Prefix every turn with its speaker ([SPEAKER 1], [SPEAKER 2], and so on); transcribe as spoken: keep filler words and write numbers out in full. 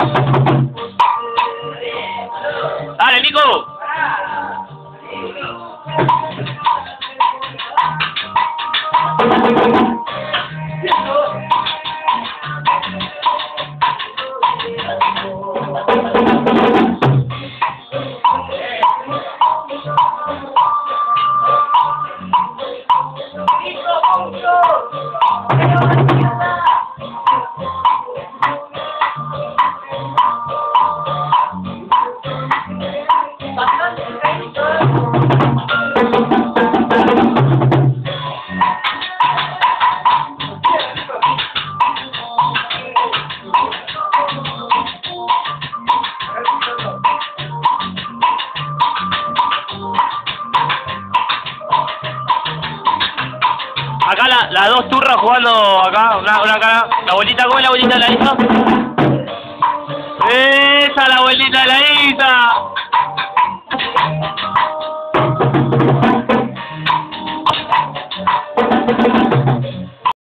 [SPEAKER 1] ¡Dale, Nico! Acá la, las dos turras jugando acá, una, una cara. La abuelita, ¿cómo es la abuelita de la Isa? ¡Esa la abuelita de la Isa!